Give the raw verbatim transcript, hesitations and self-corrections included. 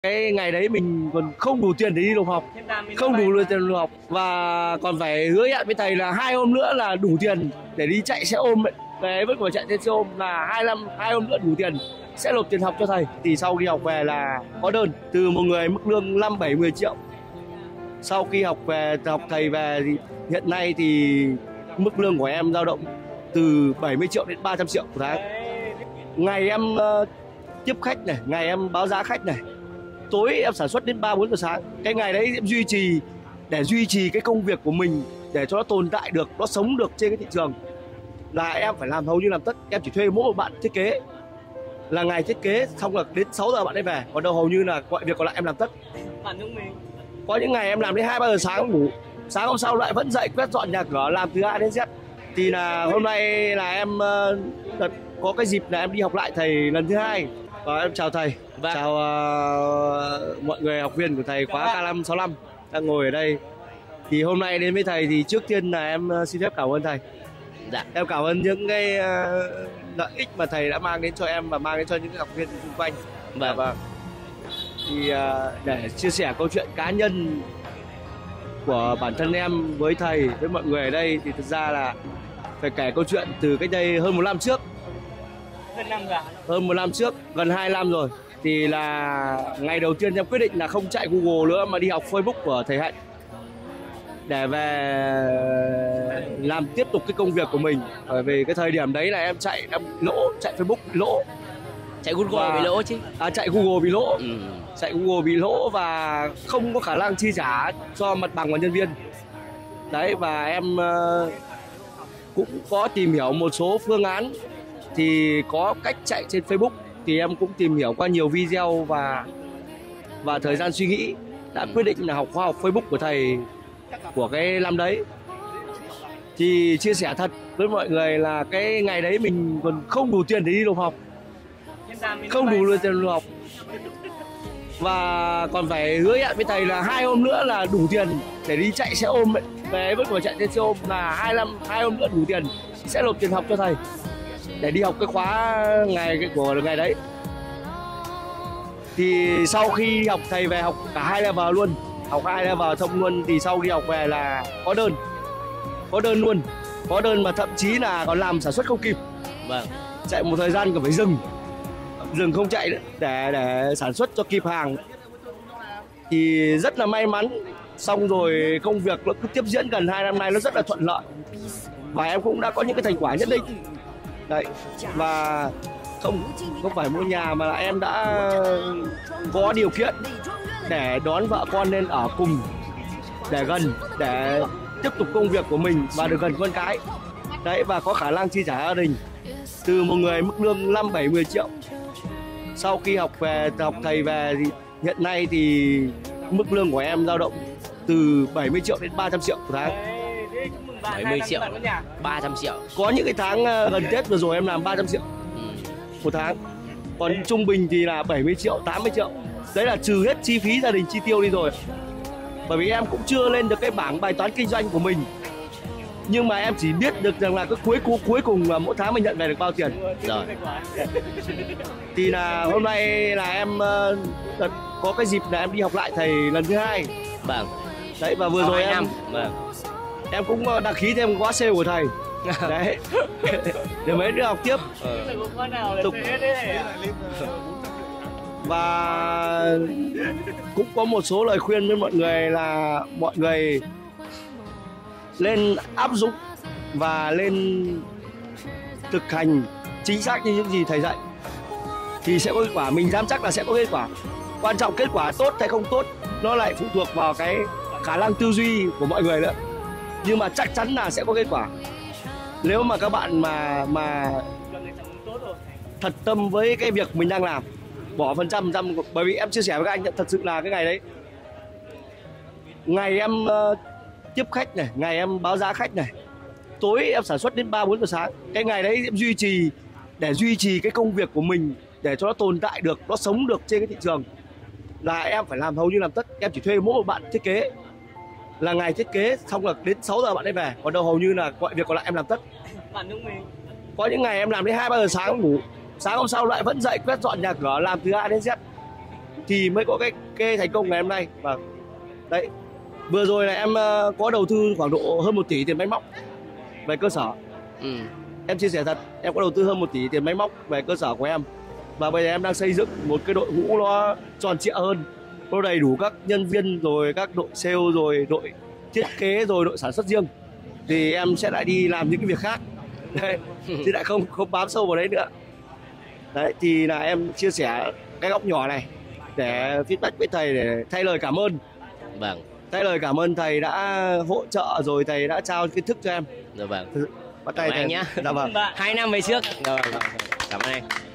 Cái ngày đấy mình còn không đủ tiền để đi nộp học, không đủ tiền nộp học và còn phải hứa hẹn với thầy là hai hôm nữa là đủ tiền để đi chạy xe ôm ấy. Về vẫn còn chạy trên xe ôm là hai năm hai hôm nữa đủ tiền sẽ nộp tiền học cho thầy. Thì sau khi học về là có đơn từ một người mức lương năm bảy mười triệu. Sau khi học về học thầy về thì hiện nay thì mức lương của em dao động từ bảy mươi triệu đến ba trăm triệu một tháng. Ngày em uh, tiếp khách này, ngày em báo giá khách này, tối em sản xuất đến ba bốn giờ sáng. Cái ngày đấy em duy trì để duy trì cái công việc của mình để cho nó tồn tại được, nó sống được trên cái thị trường là em phải làm hầu như làm tất. Em chỉ thuê mỗi một bạn thiết kế, là ngày thiết kế xong là đến sáu giờ bạn ấy về, còn đâu hầu như là mọi việc còn lại em làm tất. Bản thân mình Có những ngày em làm đến hai ba giờ sáng ngủ, sáng hôm sau lại vẫn dậy quét dọn nhà cửa làm từ A đến Z. Thì là hôm nay là em uh, có cái dịp là em đi học lại thầy lần thứ hai. Và em chào thầy, vâng. Chào uh, mọi người học viên của thầy khóa K năm sáu lăm đang ngồi ở đây. Thì hôm nay đến với thầy thì trước tiên là em uh, xin phép cảm ơn thầy. Dạ. Em cảm ơn những cái uh, lợi ích mà thầy đã mang đến cho em và mang đến cho những học viên xung quanh. Và vâng. Thì uh, để chia sẻ câu chuyện cá nhân của bản thân em với thầy, với mọi người ở đây thì thực ra là phải kể câu chuyện từ cách đây hơn một năm trước. Hơn năm rồi. Hơn một năm trước, gần hai năm rồi. Thì là ngày đầu tiên em quyết định là không chạy Google nữa mà đi học Facebook của thầy Hạnh để về làm tiếp tục cái công việc của mình. Bởi vì cái thời điểm đấy là em chạy em lỗ, chạy Facebook bị lỗ. Chạy Google và... bị lỗ chứ. À, chạy Google bị lỗ. Ừ. Chạy Google bị lỗ và không có khả năng chi trả cho mặt bằng và nhân viên. Đấy, và em uh, cũng có tìm hiểu một số phương án. Thì có cách chạy trên Facebook thì em cũng tìm hiểu qua nhiều video và và thời gian suy nghĩ đã quyết định là học khoa học Facebook của thầy của cái năm đấy. Thì chia sẻ thật với mọi người là cái ngày đấy mình còn không đủ tiền để đi nộp học, không đủ tiền nộp học và còn phải hứa hẹn với thầy là hai hôm nữa là đủ tiền để đi chạy xe ôm ấy. Về vẫn còn chạy trên xe ôm là hai năm hai hôm nữa đủ tiền sẽ nộp tiền học cho thầy để đi học cái khóa ngày của ngày đấy. Thì sau khi học thầy về học cả hai level luôn, học hai level thông luôn. Thì sau đi học về là có đơn, có đơn luôn, có đơn mà thậm chí là còn làm sản xuất không kịp. Vâng. Chạy một thời gian còn phải dừng, dừng không chạy nữa để để sản xuất cho kịp hàng. Thì rất là may mắn, xong rồi công việc nó cứ tiếp diễn gần hai năm nay nó rất là thuận lợi và em cũng đã có những cái thành quả nhất định. Đấy, và không không phải mua nhà mà là em đã có điều kiện để đón vợ con lên ở cùng để gần, để tiếp tục công việc của mình và được gần con cái. Đấy, và có khả năng chi trả gia đình từ một người mức lương năm bảy mười triệu. Sau khi học về học thầy về thì hiện nay thì mức lương của em dao động từ bảy mươi triệu đến ba trăm triệu một tháng. bảy mươi triệu, ba trăm triệu. Có những cái tháng gần Tết vừa rồi em làm ba trăm triệu ừ. một tháng. Còn trung bình thì là bảy mươi triệu, tám mươi triệu. Đấy là trừ hết chi phí gia đình chi tiêu đi rồi. Bởi vì em cũng chưa lên được cái bảng bài toán kinh doanh của mình. Nhưng mà em chỉ biết được rằng là cái cuối cuối, cuối cùng là mỗi tháng mình nhận về được bao tiền. Rồi. Thì là hôm nay là em uh, có cái dịp là em đi học lại thầy lần thứ hai. Vâng. Đấy, và vừa Sau rồi em năm. Vâng. Em cũng đăng ký thêm khóa sale của thầy. Đấy. Để mấy đứa học tiếp. Tục. Và cũng có một số lời khuyên với mọi người là mọi người lên áp dụng và lên thực hành chính xác như những gì thầy dạy thì sẽ có kết quả. Mình dám chắc là sẽ có kết quả. Quan trọng kết quả tốt hay không tốt nó lại phụ thuộc vào cái khả năng tư duy của mọi người nữa. Nhưng mà chắc chắn là sẽ có kết quả nếu mà các bạn mà mà thật tâm với cái việc mình đang làm, bỏ phần trăm phần trăm. Bởi vì em chia sẻ với các anh thật sự là cái ngày đấy, ngày em uh, tiếp khách này, ngày em báo giá khách này, tối em sản xuất đến ba bốn giờ sáng. Cái ngày đấy em duy trì để duy trì cái công việc của mình để cho nó tồn tại được, nó sống được trên cái thị trường là em phải làm hầu như làm tất. Em chỉ thuê mỗi một bạn thiết kế, là ngày thiết kế xong là đến sáu giờ bạn ấy về, còn đâu hầu như là mọi việc còn lại em làm tất. Có những ngày em làm đến hai ba giờ sáng ngủ, sáng hôm sau lại vẫn dậy quét dọn nhà cửa làm từ A đến Z. thì mới có cái cái thành công ngày hôm nay. Và đấy, vừa rồi là em uh, có đầu tư khoảng độ hơn một tỷ tiền máy móc về cơ sở. Ừ. Em chia sẻ thật, em có đầu tư hơn một tỷ tiền máy móc về cơ sở của em. Và bây giờ em đang xây dựng một cái đội ngũ nó tròn trịa hơn, nó đầy đủ các nhân viên, rồi các đội sale, rồi đội thiết kế, rồi đội sản xuất riêng. Thì em sẽ lại đi làm những cái việc khác. Đấy, chứ lại không không bám sâu vào đấy nữa. Đấy, thì là em chia sẻ cái góc nhỏ này để feedback với thầy, để thay lời cảm ơn. Vâng. Thay lời cảm ơn thầy đã hỗ trợ, rồi thầy đã trao kiến thức cho em. Dạ vâng. Bắt Cảm tay ơn anh nhé. Dạ vâng. Hai năm về trước. Rồi, cảm ơn anh.